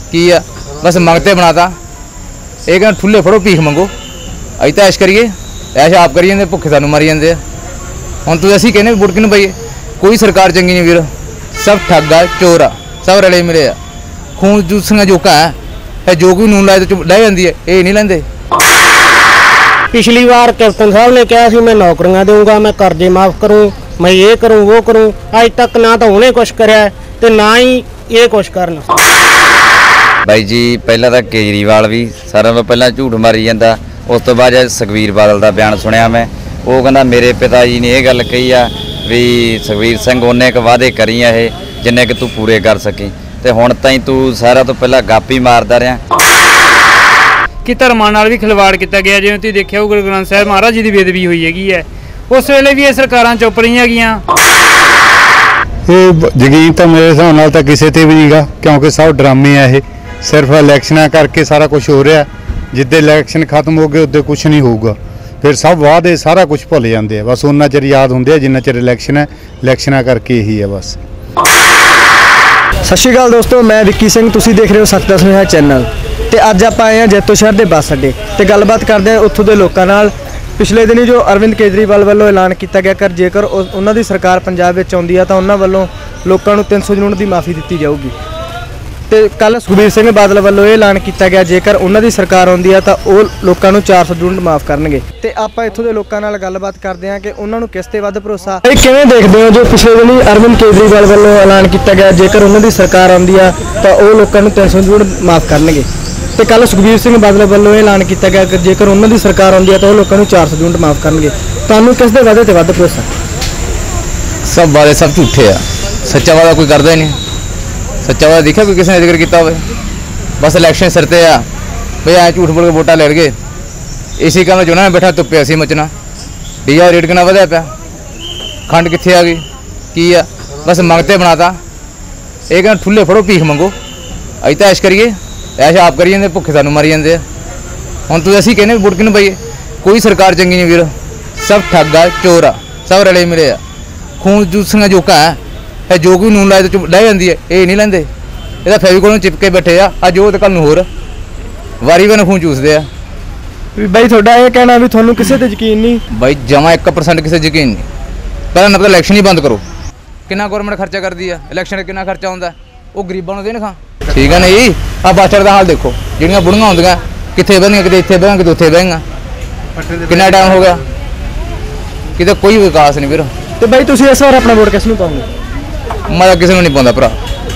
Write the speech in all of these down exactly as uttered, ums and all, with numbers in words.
की आ बस मंगते बनाता। ये कहना ठुले फड़ो भीख मंगो, अज तो ऐश करिए, ऐश आप करी जाते, भुखे सानू मारी जाते। हुण तुसीं असीं कहने वोट किहनूं पाईए? कोई सरकार चंगी नहीं वीर, सब ठग आ, चोर आ, सब रले मिले आ, खून जूसियां जोका है, जो कोई नून लाए तो लह जाती है, ये नहीं लेंदे। पिछली बार कैप्टन साहब ने कहा कि मैं नौकरियां दूंगा, मैं कर्जे माफ़ करूं, मैं ये करूं वो करूं। अज तक ना तो उन्हें कुछ कराया ते ना ही ये कुछ करन। बाई जी पहला तो केजरीवाल भी सारे तो पहला झूठ मारी जाता, उस तो बाद सुखबीर बादल का बयान सुनिया मैं, वो कहना मेरे पिता जी ने यह गल कही आ भी सुखबीर सिंह उन्ने क वादे करी है जिन्ने कि तू पूरे कर सकी, तो हुण ताईं तू सारा तो पहला गापी मारदा रहा कि धर्मां नाल भी खिलवाड़ किया गया। जिवें तुसीं देखिआ गुरु ग्रंथ साहिब महाराज जी की बेदबी हुई हैगी है, उस वेले भी ये सरकारां चुप रहियां हैगियां। यकीन तो मेरे हिसाब नाल तां किसी ते भी नहीं गा, क्योंकि सब ड्रामे आ, ये सिर्फ इलैक्शनां करके सारा कुछ हो रहा। जिद्दे इलैक्शन खत्म हो गए उद्दे कुछ नहीं होगा, फिर सब वादे सारा कुछ भुल जाते हैं, बस उन्ना चिर याद होंगे जिन्ना चिर इलैक्शन है, इलैक्शनां करके ही है बस। सत श्री अकाल दोस्तों, मैं विक्की सिंह, तुसीं देख रहे हो सच दस सुनेहा चैनल। तो अज आप आए हैं जैतो शहर के बस अड्डे तो गलबात करते हैं उत्थों के लोगों नाल। पिछले दिन जो अरविंद केजरीवाल वालों ऐलान किया गया कर जेकर उन्हों की सरकार पंजाब में आउंदी है तो उन्होंने वालों लोगों को तीन सौ यूनिट की माफ़ी दी जाऊगी। तो कल सुखबीर सिंह बादल वालों ये ऐलान किया गया जेकर उन्हों की सरकार आउंदी है तो वो लोगों को चार सौ यूनिट माफ़ करनगे। तो आप इत्थों के लोगों नाल गलबात करते हैं कि उन्होंने किस ते वध भरोसा। किवें देखते हो जो पिछले दिन ही अरविंद केजरीवाल वालों ऐलान किया गया जेकर उन्हों की सरकार आउंदी है तो वो लोगों को तीन सौ यूनिट माफ़ करनगे। तो कल सुखबीर सिंह बादल वालों ऐलान किया गया कि जेकर उन्होंने सरकार आउंदी है तो लोगों को चार सौ यूनिट माफ़ करनगे। तुहानूं किस दे वादे ते वध भरोसा? सब वादे सब झूठे आ, सच्चा वादा कोई करता ही नहीं। सच्चा वादा देखा कोई किसी ने जिक्र किया हो? बस इलैक्शन सिर ते आ भाई, ऐ झूठ बोल के वोटां ले गए। इसी काम चुना ने बैठा धुप्पे असीं मचना। डीजल रेट कितना वधिया पिया, खंड कित्थे आ गई, की आ बस मंगते बनाता। ये कहना ठुले फड़ो भीख मंगो, अज तो ऐश करिए, ऐश आप करी जाते, भुखे सानू मारी जाते। हुण तुसीं असीं कहने वोट किहनूं पाईए? कोई सरकार चंगी नहीं वीर, सब ठग आ, चोर आ, सब रले मिले आ, खून जूसियां जोका है, जो कोई नून लाए तो लह जाती है, ये नहीं लेंदे। ये फेविकोल चिपके बैठे आ, अज वो तो कल नूं होर वारी वार खून चूसते आ। बई थोड़ा ये कहना भी थोनों किसी ते यकीन नहीं? बई जमा एक परसेंट किसी यकीन नहीं। पहले ना पता इलैक्शन ही बंद करो, कितना गौरमेंट खर्चा करती है, इलैक्शन कितना खर्चा होंदा, वो गरीबां नूं देण खां। ठीक है नहीं, आ बस स्टैंड का हाल देखो, जिहड़ियां बुढ़ियां होंदियां कित्थे बहिंदियां, किते इत्थे बहिंदियां, किते उत्थे बहिंदियां, कितना टाइम हो गया, किते कोई विकास नहीं वीर। तो बई तुसीं इस बार अपना वोट किस नूं पाओगे? मैं किसी को नहीं पाता भरा,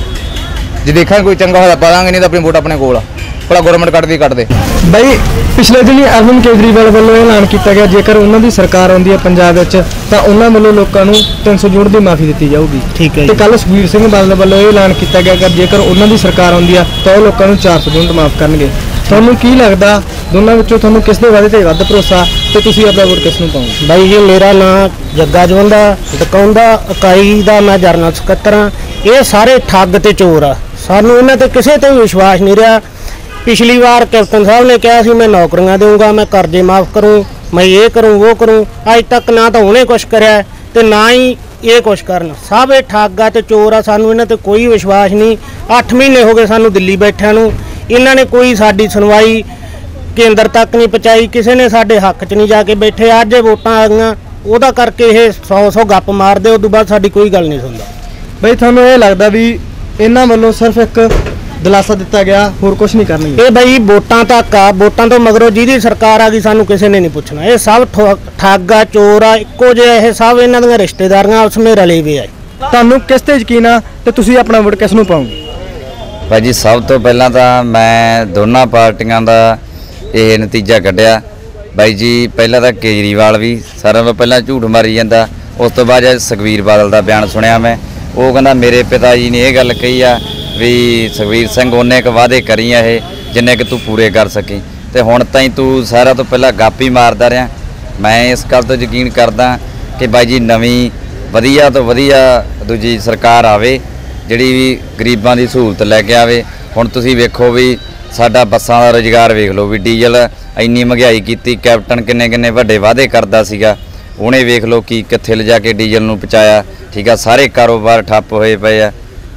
जो देखा कोई चंगा होता पा देंगे, नहीं तो अपनी वोट अपने कोल भला गौरमेंट कट दी कट दे। बई पिछले दिन ही अरविंद केजरीवाल वालों ऐलान किया गया जेकर उन्हों की सरकार आउंदी है पंजाब विच तो उन्होंने वालों लोगों को तीन सौ यूनिट की माफ़ी दी जाऊगी। ठीक है। तो कल सुखबीर सिंह बादल वालों ये ऐलान किया गया कि जेकर उन्हों की सरकार आउंदी है तो लोगों को चार सौ यूनिट माफ़ करनगे। तुहानूं की लगदा दोनों विचों तुहानूं किस दे वादे ते वध भरोसा ते तुसीं अपना वोट किस नूं पाओगे? बाई जी मेरा नाम जग्गा जवंदा डकाउंदा इकाई दा मैं जरनल सकत्तर हाँ। ये सारे ठग ते चोर आ, सानूं इन्हां ते किसी ते विश्वास नहीं रहा। पिछली बार कैप्टन साहब ने कहा कि मैं नौकरियां दूंगा, मैं कर्जे माफ़ करूं, मैं ये करूं वो करूं। अज तक ना तो उन्हें कुछ कराया तो ना ही ये कुछ करन। सब ये ठग आ ते चोर आ, सानूं इन्हां ते कोई विश्वास नहीं। अठ महीने हो गए सानूं दिल्ली बैठिਆਂ ਨੂੰ, इन्हां ने कोई साडी सुनवाई केंद्र तक नहीं पहुँचाई, किसी ने साडे हक च नहीं जाके बैठे। अज वोटां आ गईਆਂ ਉਹਦਾ करके ये सौ सौ गप मारते, उस तो बाद साडी कोई गल नहीं सुनता। बई तुहानूं ये लगदा भी इन्हां वालों सिर्फ एक दिलासा दिता गया, होर कुछ नहीं करनी? ये बई वोटां तक आ, वोटां तो मगरों जिहदी सरकार आ गई सानूं किसी ने नहीं पुछना। ये सब ठग आ, चोर आ, इक्को जिहे ये सब इन्हां दीयां रिश्तेदारियां आपस में रले हुए आ। तुहानूं किस ते यकीन आ ते तुसीं अपना वोट किस नूं पाओगे? भाई जी सब तो पहला तो मैं दोनों पार्टियां का ये नतीजा कढ़िया। भाई जी पहला तो केजरीवाल भी सारे तो पहला झूठ मारी जाता, उस तो बाद सुखबीर बादल का बयान सुनिया मैं, वो कहना मेरे पिता जी ने यह गल कही आ भी सुखबीर सिंह उन्ने क वादे करी है जिन्ने कि तू पूरे कर सकी, तो हुण ताईं तू सारा तो पहला गापी मारदा रहा। मैं इस गल तो यकीन करदा कि भाई जी नवीं वधिया तो वधिया दूजी सरकार आवे जिहड़ी भी गरीबां दी सहूलत लैके आवे। हुण तुसीं वेखो भी साडा बसां दा रोजगार वेख लो भी, डीजल इन्नी महंगाई कीती, कैप्टन किन्ने किन्ने वड्डे वादे करदा सीगा, उहने वेख लो कि कित्थे लिजा के डीजल नूं पहुंचाया। ठीक आ, सारे कारोबार ठप्प होए पए आ।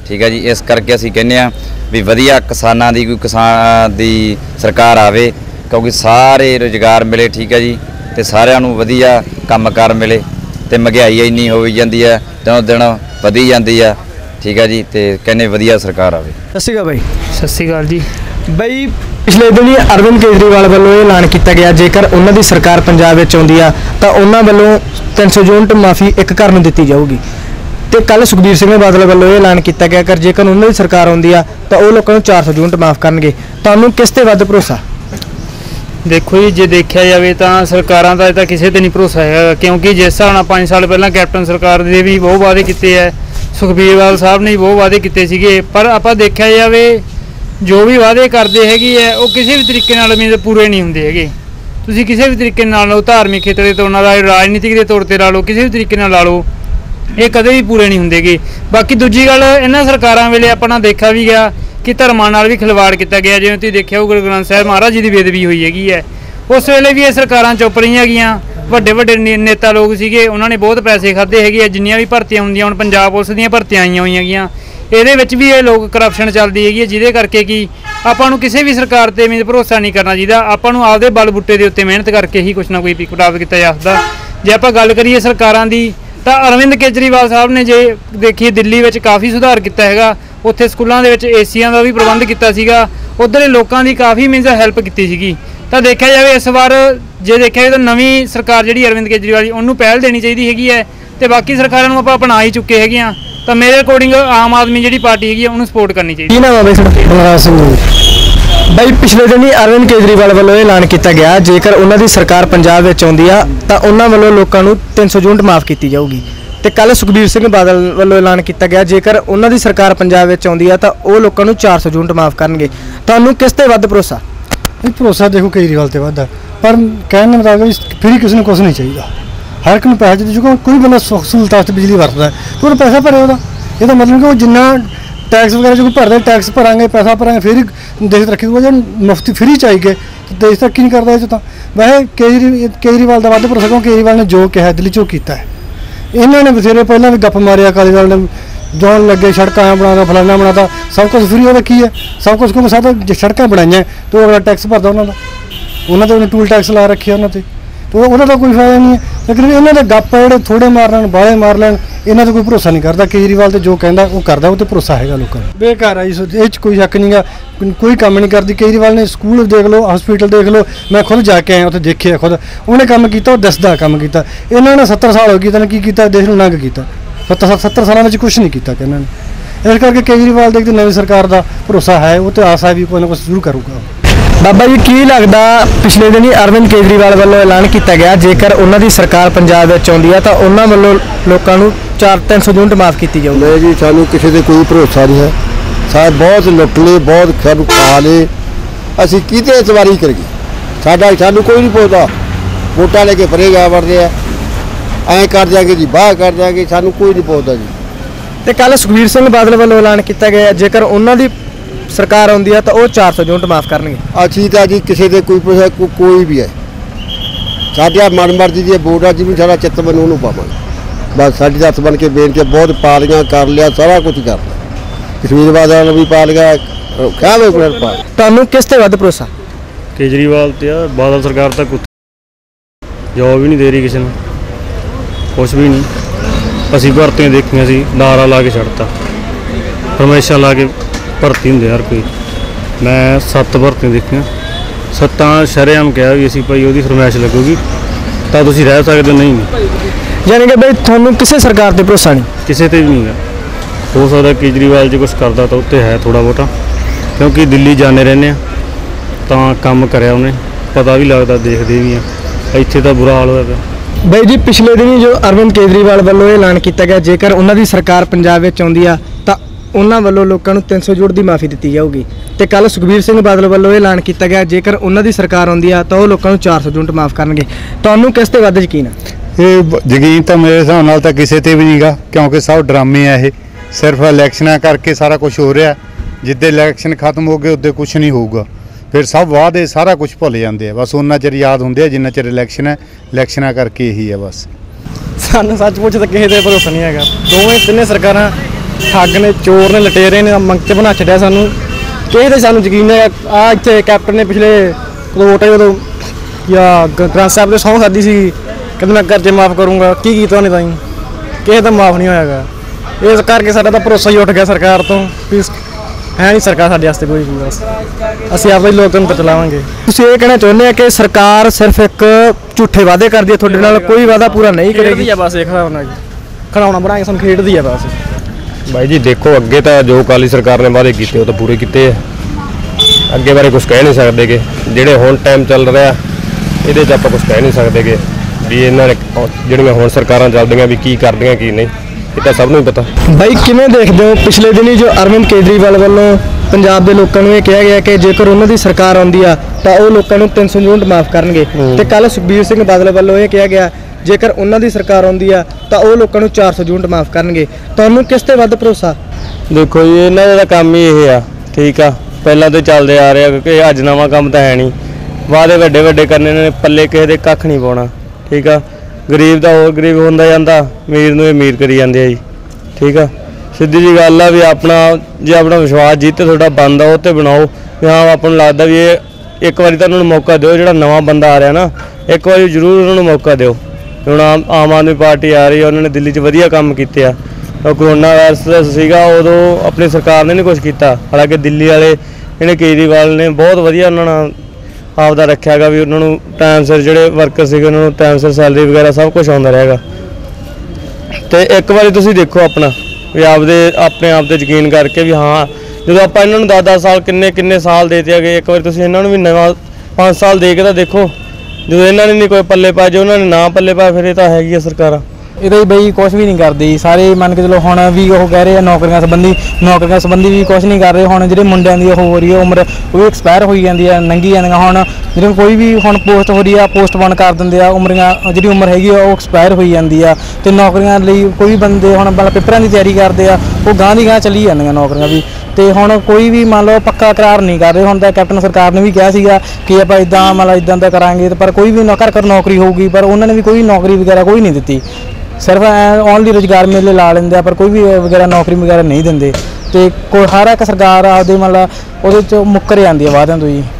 ਠੀਕ ਹੈ ਜੀ। ਇਸ ਕਰਕੇ ਅਸੀਂ ਕਹਿੰਦੇ ਆ ਵੀ ਵਧੀਆ ਕਿਸਾਨਾਂ ਦੀ ਕੋਈ ਕਿਸਾਨ ਦੀ ਸਰਕਾਰ ਆਵੇ, ਕਿਉਂਕਿ ਸਾਰੇ ਰੁਜ਼ਗਾਰ ਮਿਲੇ, ਠੀਕ ਹੈ ਜੀ, ਤੇ ਸਾਰਿਆਂ ਨੂੰ ਵਧੀਆ ਕੰਮਕਾਰ ਮਿਲੇ ਤੇ ਮਹਿੰਗਾਈ ਇੰਨੀ ਹੋਈ ਜਾਂਦੀ ਹੈ, ਦਿਨੋਂ ਦਿਨ ਵਧੀ ਜਾਂਦੀ ਆ, ਠੀਕ ਹੈ ਜੀ, ਤੇ ਕਹਿੰਦੇ ਵਧੀਆ ਸਰਕਾਰ ਆਵੇ। ਸਤਿ ਸ਼੍ਰੀ ਅਕਾਲ ਬਾਈ। ਸਤਿ ਸ਼੍ਰੀ ਅਕਾਲ ਜੀ। ਬਾਈ ਪਿਛਲੇ ਦਿਨੀ ਅਰਵਿੰਦ ਕੇਜਰੀਵਾਲ ਵੱਲੋਂ ਇਹ ਐਲਾਨ ਕੀਤਾ ਗਿਆ ਜੇਕਰ ਉਹਨਾਂ ਦੀ ਸਰਕਾਰ ਪੰਜਾਬ ਵਿੱਚ ਆਉਂਦੀ ਆ ਤਾਂ ਉਹਨਾਂ ਵੱਲੋਂ ਤਿੰਨ ਸੌ ਯੂਨਿਟ ਮਾਫੀ ਇੱਕ ਘਰ ਨੂੰ ਦਿੱਤੀ ਜਾਊਗੀ, ਤੇ ਕੱਲ ਸੁਖਬੀਰ ਸਿੰਘ ਬਾਦਲ ਵੱਲੋਂ ਇਹ ਐਲਾਨ ਕੀਤਾ ਗਿਆ ਕਿ ਜੇਕਰ ਉਹਨਾਂ ਦੀ ਸਰਕਾਰ ਆਉਂਦੀ ਆ ਤਾਂ ਉਹ ਲੋਕਾਂ ਨੂੰ ਚਾਰ ਸੌ ਯੂਨਿਟ ਮਾਫ ਕਰਨਗੇ। ਤੁਹਾਨੂੰ ਕਿਸ ਤੇ ਵੱਧ ਭਰੋਸਾ? ਦੇਖੋ ਜੀ, ਜੇ ਦੇਖਿਆ ਜਾਵੇ ਤਾਂ ਸਰਕਾਰਾਂ ਦਾ ਤਾਂ ਕਿਸੇ ਤੇ ਨਹੀਂ ਭਰੋਸਾ ਹੈਗਾ, ਕਿਉਂਕਿ ਜਿਸ ਹਿਸਾਬ ਨਾਲ ਪੰਜ ਸਾਲ ਪਹਿਲਾਂ ਕੈਪਟਨ ਸਰਕਾਰ ਦੇ ਵੀ ਬਹੁਤ ਵਾਅਦੇ ਕੀਤੇ ਹੈ, ਸੁਖਬੀਰ ਬਾਦਲ ਸਾਹਿਬ ਨੇ ਵੀ ਬਹੁਤ ਵਾਅਦੇ ਕੀਤੇ ਸੀਗੇ, ਪਰ ਆਪਾਂ ਦੇਖਿਆ ਜਾਵੇ ਜੋ ਵੀ ਵਾਅਦੇ ਕਰਦੇ ਹੈਗੇ ਹੈ ਉਹ ਕਿਸੇ ਵੀ ਤਰੀਕੇ ਨਾਲ ਮੀਨਜ਼ ਪੂਰੇ ਨਹੀਂ ਹੁੰਦੇ ਹੈਗੇ। ਤੁਸੀਂ ਕਿਸੇ ਵੀ ਤਰੀਕੇ ਨਾਲ ਲਓ, ਧਾਰਮਿਕ ਖੇਤਰ ਦੇ ਤੌਰ ਨਾਲ, ਰਾਜਨੀਤਿਕ ਦੇ ਤੌਰ 'ਤੇ ਲਾ ਲਓ, ਕਿਸੇ ਵੀ ਤਰੀਕੇ ਨਾਲ ਲਾ ਲਓ, ਇਹ ਕਦੇ ਵੀ ਪੂਰੇ ਨਹੀਂ ਹੁੰਦੇਗੇ। ਬਾਕੀ ਦੂਜੀ ਗੱਲ, ਇਹਨਾਂ ਸਰਕਾਰਾਂ ਵੇਲੇ ਆਪਣਾ ਦੇਖਿਆ ਵੀ ਗਿਆ ਕਿ ਧਰਮਾਂ ਨਾਲ ਵੀ ਖਿਲਵਾੜ ਕੀਤਾ ਗਿਆ, ਜਿਵੇਂ ਤੁਸੀਂ ਦੇਖਿਆ ਗੁਰੂ ਗ੍ਰੰਥ ਸਾਹਿਬ ਮਹਾਰਾਜ ਜੀ ਦੀ ਬੇਅਦਬੀ ਹੋਈ ਹੈਗੀ ਹੈ। ਉਸ ਵੇਲੇ ਵੀ ਇਹ ਸਰਕਾਰਾਂ ਚੁੱਪ ਰਹੀਆਂ ਹੈਗੀਆਂ। ਵੱਡੇ ਵੱਡੇ ਨੇਤਾ ਲੋਕ ਸੀਗੇ, ਉਹਨਾਂ ਨੇ ਬਹੁਤ ਪੈਸੇ ਖਾਧੇ ਹੈਗੇ ਆ। ਜਿੰਨੀਆਂ ਵੀ ਭਰਤੀਆਂ ਹੁੰਦੀਆਂ, ਹੁਣ ਪੰਜਾਬ ਪੁਲਿਸ ਦੀਆਂ ਭਰਤੀਆਂ ਆਈਆਂ ਹੋਈਆਂ ਹੈਗੀਆਂ, ਇਹਦੇ ਵਿੱਚ ਵੀ ਇਹ ਲੋਕ ਕਰਪਸ਼ਨ ਚੱਲਦੀ ਹੈਗੀ ਹੈ, ਜਿਹਦੇ ਕਰਕੇ ਕਿ ਆਪਾਂ ਨੂੰ ਕਿਸੇ ਵੀ ਸਰਕਾਰ 'ਤੇ ਮੀਨਜ਼ ਭਰੋਸਾ ਨਹੀਂ ਕਰਨਾ ਚਾਹੀਦਾ। ਆਪਾਂ ਨੂੰ ਆਪਦੇ ਬਲ ਬੁੱਟੇ ਦੇ ਉੱਤੇ ਮਿਹਨਤ ਕਰਕੇ ਹੀ ਕੁਛ ਨਾ ਕੋਈ ਪ੍ਰਾਪਤ ਕੀਤਾ ਜਾ ਸਕਦਾ। ਜੇ ਆਪਾਂ ਗੱਲ ਕਰੀਏ ਸਰਕਾਰਾਂ ਦੀ, ਤਾਂ ਅਰਵਿੰਦ ਕੇਜਰੀਵਾਲ ਸਾਹਿਬ ਨੇ ਜੇ ਦੇਖੀਏ ਦਿੱਲੀ ਵਿੱਚ ਕਾਫੀ ਸੁਧਾਰ ਕੀਤਾ ਹੈਗਾ। ਉੱਥੇ ਸਕੂਲਾਂ ਦੇ ਵਿੱਚ ਏਸੀਆਂ ਦਾ ਵੀ ਪ੍ਰਬੰਧ ਕੀਤਾ ਸੀਗਾ, ਉੱਧਰ ਦੇ ਲੋਕਾਂ ਦੀ ਕਾਫੀ ਮੀਨਜ਼ ਹੈਲਪ ਕੀਤੀ ਸੀਗੀ। ਤਾਂ ਦੇਖਿਆ ਜਾਵੇ ਇਸ ਵਾਰ ਜੇ ਦੇਖਿਆ ਜਾਵੇ ਤਾਂ ਨਵੀਂ ਸਰਕਾਰ ਜਿਹੜੀ ਅਰਵਿੰਦ ਕੇਜਰੀਵਾਲ ਦੀ, ਉਹਨੂੰ ਪਹਿਲ ਦੇਣੀ ਚਾਹੀਦੀ ਹੈਗੀ ਹੈ, ਤੇ ਬਾਕੀ ਸਰਕਾਰਾਂ ਨੂੰ ਆਪਾਂ ਅਪਣਾ ਹੀ ਚੁੱਕੇ ਹੈਗੇ ਹਾਂ। ਤਾਂ ਮੇਰੇ ਅਕੋਰਡਿੰਗ ਆਮ ਆਦਮੀ ਜਿਹੜੀ ਪਾਰਟੀ ਹੈਗੀ ਹੈ ਉਹਨੂੰ ਸਪੋਰਟ ਕਰਨੀ ਚਾਹੀਦੀ। ਕੀ ਨਾਮ ਹੈ ਬਾਈ ਤੁਹਾਡਾ? ਬਲਰਾਜ ਸਿੰਘ ਬਾਈ, ਪਿਛਲੇ ਦਿਨੀ ਅਰਵਿੰਦ ਕੇਜਰੀਵਾਲ ਵੱਲੋਂ ਇਹ ਐਲਾਨ ਕੀਤਾ ਗਿਆ ਜੇਕਰ ਉਹਨਾਂ ਦੀ ਸਰਕਾਰ ਪੰਜਾਬ ਵਿੱਚ ਆਉਂਦੀ ਆ ਤਾਂ ਉਹਨਾਂ ਵੱਲੋਂ ਲੋਕਾਂ ਨੂੰ ਤਿੰਨ ਸੌ ਯੂਨਿਟ ਮਾਫ ਕੀਤੀ ਜਾਊਗੀ, ਤੇ ਕੱਲ ਸੁਖਬੀਰ ਸਿੰਘ ਬਾਦਲ ਵੱਲੋਂ ਐਲਾਨ ਕੀਤਾ ਗਿਆ ਜੇਕਰ ਉਹਨਾਂ ਦੀ ਸਰਕਾਰ ਪੰਜਾਬ ਵਿੱਚ ਆਉਂਦੀ ਆ ਤਾਂ ਉਹ ਲੋਕਾਂ ਨੂੰ ਚਾਰ ਸੌ ਯੂਨਿਟ ਮਾਫ ਕਰਨਗੇ। ਤੁਹਾਨੂੰ ਕਿਸ ਤੇ ਵੱਧ ਭਰੋਸਾ? ਇਹ ਭਰੋਸਾ ਦੇਖੋ ਕੇਜਰੀਵਾਲ ਤੇ ਵੱਧਦਾ, ਪਰ ਕਹਿਣ ਦੇ ਮੁਤਾਬਿਕ ਫਿਰ ਕਿਸੇ ਨੂੰ ਕੁਛ ਨਹੀਂ ਚਾਹੀਦਾ। ਹਰ ਇੱਕ ਨੂੰ ਪੈਸੇ ਦੇ ਚੁੱਕਾ, ਕੋਈ ਬੰਦਾ ਸੁੱਖ ਸਹੂਲਤਾਂ ਤੇ ਬਿਜਲੀ ਵਰਤਦਾ ਉਹਨੂੰ ਪੈਸਾ ਭਰੇ ਉਹਦਾ। ਇਹਦਾ ਮਤਲਬ ਕਿ ਉਹ ਜਿੰਨਾ ਟੈਕਸ ਵਗੈਰਾ ਜੋ ਭਰਦਾ, ਟੈਕਸ ਭਰਾਂਗੇ, ਪੈਸਾ ਭਰਾਂਗੇ, ਫਿਰ ਹੀ ਦੇਸ਼ ਤਰੱਕੀ ਹੋਊਗਾ। ਜੇ ਮੁਫਤੀ ਫਰੀ ਚਾਹੀਏ ਦੇਸ਼ ਤਰੱਕੀ ਨਹੀਂ ਕਰਦਾ। ਇਹ 'ਚ ਤਾਂ ਵੈਸੇ ਕੇਜਰੀ ਕੇਜਰੀਵਾਲ ਦਾ ਵੱਧ ਭਰੋਸਾ, ਕਿਉਂਕਿ ਕੇਜਰੀਵਾਲ ਨੇ ਜੋ ਕਿਹਾ ਦਿੱਲੀ 'ਚ ਉਹ ਕੀਤਾ ਹੈ। ਇਹਨਾਂ ਨੇ ਬਥੇਰੇ ਪਹਿਲਾਂ ਵੀ ਗੱਪ ਮਾਰਿਆ, ਅਕਾਲੀ ਦਲ ਨੇ ਜੋਨ ਲੱਗੇ ਸੜਕਾਂ ਬਣਾਉਣਾ, ਫਲਾਨਾ ਬਣਾਤਾ, ਸਭ ਕੁਛ ਫਰੀ। ਉਹਦਾ ਕੀ ਹੈ? ਸਭ ਕੁਛ ਕਿਉਂਕਿ ਸਾਡਾ ਜੇ ਸੜਕਾਂ ਬਣਾਈਆਂ ਤਾਂ ਅਗਲਾ ਟੈਕਸ ਭਰਦਾ ਉਹਨਾਂ ਦਾ, ਉਹਨਾਂ ਦੇ ਉਹਨੇ ਟੂਲ ਟੈਕਸ ਲਾ ਰੱਖਿਆ ਉਹਨਾਂ 'ਤੇ, ਤਾਂ ਉਹਦਾ ਤਾਂ ਕੋਈ ਫਾਇਦਾ ਨਹੀਂ ਹੈ। ਲੇਕਿਨ ਇਹਨਾਂ ਦੇ ਗੱਪ ਜਿਹੜੇ ਥੋੜ੍ਹੇ ਮਾਰ ਲੈਣ, ਬਾਹਲੇ ਮਾਰ ਲੈਣ, ਇਹਨਾਂ 'ਤੇ ਕੋਈ ਭਰੋਸਾ ਨਹੀਂ ਕਰਦਾ। ਕੇਜਰੀਵਾਲ ਤੇ ਜੋ ਕਹਿੰਦਾ ਉਹ ਕਰਦਾ, ਉਹ 'ਤੇ ਭਰੋਸਾ ਹੈਗਾ ਲੋਕਾਂ ਨੂੰ। ਬੇਕਾਰ ਆ ਜੀ, ਇਹ 'ਚ ਕੋਈ ਸ਼ੱਕ ਨਹੀਂ ਗਾ, ਕੋਈ ਕੰਮ ਨਹੀਂ ਕਰਦੀ ਕੇਜਰੀਵਾਲ ਨੇ। ਸਕੂਲ ਦੇਖ ਲਓ, ਹਸਪੀਟਲ ਦੇਖ ਲਓ, ਮੈਂ ਖੁਦ ਜਾ ਕੇ ਆਇਆ ਉੱਥੇ, ਦੇਖਿਆ ਖੁਦ, ਉਹਨੇ ਕੰਮ ਕੀਤਾ, ਉਹ ਦੱਸਦਾ ਕੰਮ ਕੀਤਾ। ਇਹਨਾਂ ਨੇ ਸੱਤਰ ਸਾਲ ਹੋ ਗਏ ਤਾਂ ਕੀ ਕੀਤਾ? ਦੇਸ਼ ਨੂੰ ਨੰਗ ਕੀਤਾ। ਸੱਤਰ ਸੱਤਰ ਸਾਲਾਂ ਵਿੱਚ ਕੁਛ ਨਹੀਂ ਕੀਤਾ ਕਿ ਇਹਨਾਂ ਨੇ। ਇਸ ਕਰਕੇ ਕੇਜਰੀਵਾਲ ਦੇ ਨਵੀਂ ਸਰਕਾਰ ਦਾ ਭਰੋਸਾ ਹੈ, ਉਹ ਤੇ ਆਸ ਹੈ ਵੀ ਕੋਈ ਨਾ ਕੁਛ ਜ਼ਰੂਰ ਕਰੂਗਾ। ਬਾਬਾ ਜੀ, ਕੀ ਲੱਗਦਾ ਪਿਛਲੇ ਦਿਨੀ ਅਰਵਿੰਦ ਕੇਜਰੀਵਾਲ ਵੱਲੋਂ ਐਲਾਨ ਕੀਤਾ ਗਿਆ ਜੇਕਰ ਉਹਨਾਂ ਦੀ ਸਰਕਾਰ ਪੰਜਾਬ ਵਿੱਚ ਆਉਂਦੀ ਆ ਤਾਂ ਉਹਨਾਂ ਵੱਲੋਂ ਲੋਕਾਂ ਨੂੰ ਚਾਰ ਤਿੰਨ ਸੌ ਯੂਨਿਟ ਮਾਫ ਕੀਤੀ ਜਾਊਗੀ? ਨਹੀਂ ਜੀ, ਸਾਨੂੰ ਕਿਸੇ ਤੇ ਕੋਈ ਭਰੋਸਾ ਨਹੀਂ ਹੈ। ਸਾਰੇ ਬਹੁਤ ਲੁੱਟ ਲਏ, ਬਹੁਤ ਸਾਨੂੰ ਖਾ ਲਏ, ਅਸੀਂ ਕਿਤੇ ਇਤਵਾਰੀ ਕਰੀਏ? ਸਾਡਾ ਸਾਨੂੰ ਕੋਈ ਨਹੀਂ ਪੁੱਛਦਾ। ਵੋਟਾਂ ਲੈ ਕੇ ਫਰੇਗਾ ਵੜਦੇ ਆ, ਐਂ ਕਰ ਦਿਆਂਗੇ ਜੀ, ਬਾਹਰ ਕਰ ਦਿਆਂਗੇ, ਸਾਨੂੰ ਕੋਈ ਨਹੀਂ ਪੁੱਛਦਾ ਜੀ। ਤੇ ਕੱਲ ਸੁਖਬੀਰ ਸਿੰਘ ਬਾਦਲ ਵੱਲੋਂ ਐਲਾਨ ਕੀਤਾ ਗਿਆ ਜੇਕਰ ਉਹਨਾਂ ਦੀ ਸਰਕਾਰ ਆਉਂਦੀ ਆ ਤਾਂ ਉਹ ਚਾਰ ਸੌ ਯੂਨਿਟ ਮਾਫ ਕਰਨਗੇ। ਅਸੀਂ ਤਾਂ ਜੀ ਕਿਸੇ ਦੇ ਕੋਈ ਪੁੱਛਿਆ ਕੋਈ ਵੀ ਹੈ, ਸਾਡਾ ਮਨਮਰਜ਼ੀ ਦੀ ਵੋਟ ਆ, ਜਿਵੇਂ ਸਾਡਾ ਚਿੱਤ ਬਣੂ ਉਹਨੂੰ ਪਾਵਾਂਗੇ। ਬਸ ਸਾਡੀ ਹੱਥ ਬਣ ਕੇ ਬੇਨਤੀ, ਬਹੁਤ ਪਾਲੀਆਂ ਕਰ ਲਿਆ, ਸਾਰਾ ਕੁਝ ਕਰ ਲਿਆ, ਕਸ਼ਮੀਰ ਬਾਦਲ ਵੀ ਪਾਲ ਗਿਆ, ਖਾਵੇ ਪਾ। ਤੁਹਾਨੂੰ ਕਿਸ ਤੇ ਵੱਧ ਭਰੋਸਾ? ਕੇਜਰੀਵਾਲ ਤੇ ਆ। ਬਾਦਲ ਸਰਕਾਰ ਤਾਂ ਕੁੱਤੀ ਜੋਬ ਵੀ ਨਹੀਂ ਦੇ ਰਹੀ ਕਿਸੇ ਨੂੰ, ਕੁਛ ਵੀ ਨਹੀਂ। ਅਸੀਂ ਭਰਤੀਆਂ ਦੇਖੀਆਂ ਸੀ, ਨਾਰਾ ਲਾ ਕੇ ਛੱਡਤਾ, ਫਰਮਾਇਸ਼ਾਂ ਲਾ ਕੇ ਭਰਤੀ ਹੁੰਦੇ ਹਰ ਕੋਈ। ਮੈਂ ਸੱਤ ਭਰਤੀਆਂ ਦੇਖੀਆਂ, ਸੱਤਾਂ ਸ਼ਰੇਆਮ ਕਿਹਾ ਵੀ ਅਸੀਂ ਭਾਈ ਉਹਦੀ ਫਰਮਾਇਸ਼ ਲੱਗੂਗੀ ਤਾਂ ਤੁਸੀਂ ਰਹਿ ਸਕਦੇ ਹੋ, ਨਹੀਂ ਯਾਨੀ ਕਿ ਬਈ ਤੁਹਾਨੂੰ ਕਿਸੇ ਸਰਕਾਰ ਤੇ ਭਰੋਸਾ ਨਹੀਂ? ਕਿਸੇ ਤੇ ਵੀ ਨਹੀਂ ਗਾ। ਹੋ ਸਕਦਾ ਕੇਜਰੀਵਾਲ ਜੇ ਕੁਛ ਕਰਦਾ ਤਾਂ ਉੱਤੇ ਹੈ ਥੋੜ੍ਹਾ ਬਹੁਤਾ, ਕਿਉਂਕਿ ਦਿੱਲੀ ਜਾਂਦੇ ਰਹਿੰਦੇ ਆ ਤਾਂ ਕੰਮ ਕਰਿਆ ਉਹਨੇ, ਪਤਾ ਵੀ ਲੱਗਦਾ, ਦੇਖਦੇ ਵੀ ਆ। ਇੱਥੇ ਤਾਂ ਬੁਰਾ ਹਾਲ ਹੋਇਆ ਪਿਆ। ਬਾਈ ਜੀ, ਪਿਛਲੇ ਦਿਨੀ ਜੋ ਅਰਵਿੰਦ ਕੇਜਰੀਵਾਲ ਵੱਲੋਂ ਇਹ ਐਲਾਨ ਕੀਤਾ ਗਿਆ ਜੇਕਰ ਉਹਨਾਂ ਦੀ ਸਰਕਾਰ ਪੰਜਾਬ ਵਿੱਚ ਆਉਂਦੀ ਆ ਤਾਂ ਉਹਨਾਂ ਵੱਲੋਂ ਲੋਕਾਂ ਨੂੰ ਤਿੰਨ ਸੌ ਯੂਨਿਟ ਦੀ ਮਾਫੀ ਦਿੱਤੀ ਜਾਊਗੀ, ਤੇ ਕੱਲ ਸੁਖਬੀਰ ਸਿੰਘ ਬਾਦਲ ਵੱਲੋਂ ਇਹ ਐਲਾਨ ਕੀਤਾ ਗਿਆ ਜੇਕਰ ਉਹਨਾਂ ਦੀ ਸਰਕਾਰ ਆਉਂਦੀ ਆ ਤਾਂ ਉਹ ਲੋਕਾਂ ਨੂੰ ਚਾਰ ਸੌ ਯੂਨਿਟ ਮਾਫ ਕਰਨਗੇ। ਤੁਹਾਨੂੰ ਕਿਸ ਤੇ ਵੱਧ ਯਕੀਨ ਹੈ? ਇਹ ਯਕੀਨ ਤਾਂ ਮੇਰੇ ਹਿਸਾਬ ਨਾਲ ਤਾਂ ਕਿਸੇ ਤੇ ਵੀ ਨਹੀਂਗਾ, ਕਿਉਂਕਿ ਸਭ ਡਰਾਮੇ ਆ। ਇਹ ਸਿਰਫ ਇਲੈਕਸ਼ਨਾਂ ਕਰਕੇ ਸਾਰਾ ਕੁਝ ਹੋ ਰਿਹਾ। ਜਿੱਦੇ ਇਲੈਕਸ਼ਨ ਖਤਮ ਹੋ ਗਏ ਉੱਦੇ ਕੁਝ ਨਹੀਂ ਹੋਊਗਾ, ਫਿਰ ਸਭ ਵਾਅਦੇ ਸਾਰਾ ਕੁਝ ਭੁੱਲ ਜਾਂਦੇ ਆ। ਬਸ ਉਹਨਾਂ ਚਿਰ ਯਾਦ ਹੁੰਦੇ ਆ ਜਿੰਨਾ ਚਿਰ ਇਲੈਕਸ਼ਨ ਹੈ। ਇਲੈਕਸ਼ਨਾਂ ਕਰਕੇ ਇਹੀ ਆ ਬਸ। ਸਾਨੂੰ ਸੱਚ ਪੁੱਛ ਤਾਂ ਕਿਸੇ ਤੇ ਭਰੋਸਾ ਨਹੀਂ ਹੈਗਾ। ਦੋਵੇਂ ਤਿੰਨੇ ਸਰਕਾਰਾਂ ਠੱਗ ਨੇ, ਚੋਰ ਨੇ, ਲਟੇਰੇ ਨੇ ਮੰਗਤੇ ਬਣਾ ਛੱਡਿਆ ਸਾਨੂੰ। ਕਿਸੇ ਤੇ ਸਾਨੂੰ ਯਕੀਨ ਹੈ। ਆ ਇੱਥੇ ਕੈਪਟਨ ਨੇ ਪਿਛਲੇ ਵੋਟਾਂ ਜਦੋਂ ਜਾਂ ਗ੍ਰੰਥ ਸਾਹਿਬ ਦੇ ਸਹੁੰ ਖਾਦੀ ਸੀ, ਕਹਿੰਦੇ ਮੈਂ ਕਰਜ਼ੇ ਮਾਫ ਕਰੂੰਗਾ, ਕੀ ਕੀਤਾ ਉਹਨੇ ਤਾਂ ਕਿਸੇ ਦਾ ਮਾਫ ਨਹੀਂ ਹੋਇਆਗਾ। ਇਸ ਕਰਕੇ ਸਾਡਾ ਤਾਂ ਭਰੋਸਾ ਹੀ ਉੱਠ ਗਿਆ ਸਰਕਾਰ ਤੋਂ ਵੀ ਹੈ ਨਹੀਂ ਸਰਕਾਰ ਸਾਡੇ ਵਾਸਤੇ ਕੋਈ ਵੀ। ਬਸ ਅਸੀਂ ਆਪੇ ਲੋਕਾਂ ਨੂੰ ਚਲਾਵਾਂਗੇ। ਤੁਸੀਂ ਇਹ ਕਹਿਣਾ ਚਾਹੁੰਦੇ ਆ ਕਿ ਸਰਕਾਰ ਸਿਰਫ ਇੱਕ ਝੂਠੇ ਵਾਅਦੇ ਕਰਦੀ ਹੈ, ਤੁਹਾਡੇ ਨਾਲ ਕੋਈ ਵਾਅਦਾ ਪੂਰਾ ਨਹੀਂ ਕਰੇਗੀ? ਬਸ ਇਹ ਖੜਾਉਣਾ ਜੀ, ਖੜਾਉਣਾ ਬਣਾ ਕੇ ਸਾਨੂੰ ਖੇਡਦੀ ਆ ਬਸ। ਬਾਈ ਜੀ ਦੇਖੋ, ਅੱਗੇ ਤਾਂ ਜੋ ਅਕਾਲੀ ਸਰਕਾਰ ਨੇ ਵਾਅਦੇ ਕੀਤੇ ਉਹ ਤਾਂ ਪੂਰੇ ਕੀਤੇ ਆ। ਅੱਗੇ ਬਾਰੇ ਕੁਝ ਕਹਿ ਨਹੀਂ ਸਕਦੇ ਕਿ ਜਿਹੜੇ ਹੁਣ ਟਾਈਮ ਚੱਲ ਰਿਹਾ ਇਹਦੇ 'ਚ ਆਪਾਂ ਕੁਝ ਕਹਿ ਨਹੀਂ ਸਕਦੇ ਕਿ ਵੀ ਇਹਨਾਂ ਨੇ ਜਿਹੜੀਆਂ ਹੁਣ ਸਰਕਾਰਾਂ ਚੱਲਦੀਆਂ ਵੀ ਕੀ ਕਰਦੀਆਂ ਕੀ ਨਹੀਂ, ਇਹ ਤਾਂ ਸਭ ਨੂੰ ਹੀ ਪਤਾ। ਬਾਈ ਕਿਵੇਂ ਦੇਖਦੇ ਹੋ ਪਿਛਲੇ ਦਿਨੀ ਜੋ ਅਰਵਿੰਦ ਕੇਜਰੀਵਾਲ ਵੱਲੋਂ ਪੰਜਾਬ ਦੇ ਲੋਕਾਂ ਨੂੰ ਇਹ ਕਿਹਾ ਗਿਆ ਕਿ ਜੇਕਰ ਉਹਨਾਂ ਦੀ ਸਰਕਾਰ ਆਉਂਦੀ ਆ ਤਾਂ ਉਹ ਲੋਕਾਂ ਨੂੰ ਤਿੰਨ ਸੌ ਯੂਨਿਟ ਮਾਫ ਕਰਨਗੇ, ਤੇ ਕੱਲ ਸੁਖਬੀਰ ਸਿੰਘ ਬਾਦਲ ਵੱਲੋਂ ਇਹ ਕਿਹਾ ਗਿਆ ਜੇਕਰ ਉਹਨਾਂ ਦੀ ਸਰਕਾਰ ਆਉਂਦੀ ਆ ਤਾਂ ਉਹ ਲੋਕਾਂ ਨੂੰ ਚਾਰ ਸੌ ਯੂਨਿਟ ਮਾਫ ਕਰਨਗੇ। ਤੁਹਾਨੂੰ ਕਿਸ ਤੇ ਵੱਧ ਭਰੋਸਾ? ਦੇਖੋ ਜੀ, ਇਹਨਾਂ ਦਾ ਕੰਮ ਹੀ ਇਹ ਆ, ਠੀਕ ਆ, ਪਹਿਲਾਂ ਤੋਂ ਚੱਲਦੇ ਆ ਰਿਹਾ ਕਿਉਂਕਿ ਅੱਜ ਨਵਾਂ ਕੰਮ ਤਾਂ ਹੈ ਨਹੀਂ। ਵਾਅਦੇ ਵੱਡੇ ਵੱਡੇ ਕਰਨੇ ਨੇ, ਪੱਲੇ ਕਿਸੇ ਦੇ ਕੱਖ ਨਹੀਂ ਪਾਉਣਾ, ਠੀਕ ਆ। ਗਰੀਬ ਦਾ ਹੋਰ ਗਰੀਬ ਹੁੰਦਾ ਜਾਂਦਾ, ਅਮੀਰ ਨੂੰ ਅਮੀਰ ਕਰੀ ਜਾਂਦੇ ਆ ਜੀ, ਠੀਕ ਆ। ਸਿੱਧੀ ਜੀ ਗੱਲ ਆ ਵੀ ਆਪਣਾ ਜੇ ਆਪਣਾ ਵਿਸ਼ਵਾਸ ਜਿੱਤੇ ਤੁਹਾਡਾ ਬਣਦਾ ਉਹ 'ਤੇ ਬਣਾਓ ਵੀ ਹਾਂ, ਆਪਾਂ ਨੂੰ ਲੱਗਦਾ ਵੀ ਇਹ ਇੱਕ ਵਾਰੀ ਤਾਂ ਉਹਨਾਂ ਨੂੰ ਮੌਕਾ ਦਿਓ। ਜਿਹੜਾ ਨਵਾਂ ਬੰਦਾ ਆ ਰਿਹਾ ਨਾ, ਇੱਕ ਵਾਰੀ ਜ਼ਰੂਰ ਉਹਨਾਂ ਨੂੰ ਮੌਕਾ ਦਿਓ। ਹੁਣ ਆਮ ਆਮ ਆਦਮੀ ਪਾਰਟੀ ਆ ਰਹੀ ਆ, ਉਹਨਾਂ ਨੇ ਦਿੱਲੀ 'ਚ ਵਧੀਆ ਕੰਮ ਕੀਤੇ ਆ। ਕਰੋਨਾ ਵਾਇਰਸ ਸੀਗਾ ਉਦੋਂ ਆਪਣੀ ਸਰਕਾਰ ਨੇ ਨਹੀਂ ਕੁਛ ਕੀਤਾ, ਹਾਲਾਂਕਿ ਦਿੱਲੀ ਵਾਲੇ ਇਹਨੇ ਕੇਜਰੀਵਾਲ ਨੇ ਬਹੁਤ ਵਧੀਆ ਉਹਨਾਂ ਨਾਲ ਆਪਦਾ ਰੱਖਿਆ ਗਾ ਵੀ ਉਹਨਾਂ ਨੂੰ ਟਾਈਮ ਸਿਰ ਜਿਹੜੇ ਵਰਕਰ ਸੀਗੇ ਉਹਨਾਂ ਨੂੰ ਟਾਈਮ ਸਿਰ ਸੈਲਰੀ ਵਗੈਰਾ ਸਭ ਕੁਝ ਆਉਂਦਾ ਰਹੇਗਾ। ਤੇ ਇੱਕ ਵਾਰੀ ਤੁਸੀਂ ਦੇਖੋ ਆਪਣਾ ਵੀ ਆਪਦੇ ਆਪਣੇ ਆਪ 'ਤੇ ਯਕੀਨ ਕਰਕੇ ਵੀ ਹਾਂ, ਜਦੋਂ ਆਪਾਂ ਇਹਨਾਂ ਨੂੰ ਦਸ ਦਸ ਸਾਲ ਕਿੰਨੇ ਕਿੰਨੇ ਸਾਲ ਦੇ ਦਿੱਤੇ ਹੈਗੇ, ਇੱਕ ਵਾਰੀ ਤੁਸੀਂ ਇਹਨਾਂ ਨੂੰ ਵੀ ਨਵਾਂ ਪੰਜ ਸਾਲ ਦੇ ਕੇ ਤਾਂ ਦੇਖੋ। ਜਦੋਂ ਇਹਨਾਂ ਨੇ ਨਹੀਂ ਕੋਈ ਪੱਲੇ ਪਾਇਆ, ਜੇ ਉਹਨਾਂ ਨੇ ਨਾ ਪੱਲੇ ਪਾਇਆ, ਫਿਰ ਇਹ ਤਾਂ ਹੈਗੀ ਆ ਸਰਕਾਰਾਂ। ਇਹਦਾ ਹੀ ਬਈ ਕੁਛ ਵੀ ਨਹੀਂ ਕਰਦੇ ਸਾਰੇ, ਮੰਨ ਕੇ ਚਲੋ ਹੁਣ ਵੀ ਉਹ ਕਹਿ ਰਹੇ ਆ ਨੌਕਰੀਆਂ ਸੰਬੰਧੀ ਨੌਕਰੀਆਂ ਸੰਬੰਧੀ ਵੀ ਕੁਛ ਨਹੀਂ ਕਰ ਰਹੇ। ਹੁਣ ਜਿਹੜੇ ਮੁੰਡਿਆਂ ਦੀ ਉਹ ਹੋ ਰਹੀ ਹੈ ਉਮਰ, ਉਹ ਵੀ ਐਕਸਪਾਇਰ ਹੋਈ ਜਾਂਦੀ ਆ, ਲੰਘੀ ਜਾਂਦੀਆਂ। ਹੁਣ ਜਿਹੜੇ ਕੋਈ ਵੀ ਹੁਣ ਪੋਸਟ ਹੋ ਰਹੀ ਆ, ਪੋਸਟ ਬਣ ਕਰ ਦਿੰਦੇ ਆ, ਉਮਰੀਆਂ ਜਿਹੜੀ ਉਮਰ ਹੈਗੀ ਆ ਉਹ ਐਕਸਪਾਇਰ ਹੋਈ ਜਾਂਦੀ ਆ। ਅਤੇ ਨੌਕਰੀਆਂ ਲਈ ਕੋਈ ਬੰਦੇ ਹੁਣ ਮਤਲਬ ਪੇਪਰਾਂ ਦੀ ਤਿਆਰੀ ਕਰਦੇ ਆ, ਉਹ ਗਾਂਹ ਦੀ ਗਾਂਹ ਚੱਲੀ ਜਾਂਦੀਆਂ ਨੌਕਰੀਆਂ ਵੀ। ਅਤੇ ਹੁਣ ਕੋਈ ਵੀ ਮੰਨ ਲਓ ਪੱਕਾ ਕਰਾਰ ਨਹੀਂ ਕਰ ਰਹੇ। ਹੁਣ ਤਾਂ ਕੈਪਟਨ ਸਰਕਾਰ ਨੇ ਵੀ ਕਿਹਾ ਸੀਗਾ ਕਿ ਆਪਾਂ ਇੱਦਾਂ ਮਤਲਬ ਇੱਦਾਂ ਦਾ ਕਰਾਂਗੇ, ਪਰ ਕੋਈ ਵੀ ਘਰ ਘਰ ਨੌਕਰੀ ਹੋਊਗੀ, ਪਰ ਉਹਨਾਂ ਨੇ ਵੀ ਕੋਈ ਨੌਕਰੀ ਵਗੈਰਾ ਕੋਈ ਨਹੀਂ ਦਿੱਤੀ। ਸਿਰਫ ਓਨਲੀ ਰੁਜ਼ਗਾਰ ਮੇਲੇ ਲਾ ਲੈਂਦੇ ਆ, ਪਰ ਕੋਈ ਵੀ ਵਗੈਰਾ ਨੌਕਰੀ ਵਗੈਰਾ ਨਹੀਂ ਦਿੰਦੇ। ਅਤੇ ਕੋਈ ਹਰ ਇੱਕ ਸਰਕਾਰ ਆਪਦੇ ਮਤਲਬ ਉਹਦੇ 'ਚ ਮੁੱਕਰ ਜਾਂਦੀ ਆ ਵਾਅਦਿਆਂ ਤੋਂ ਜੀ।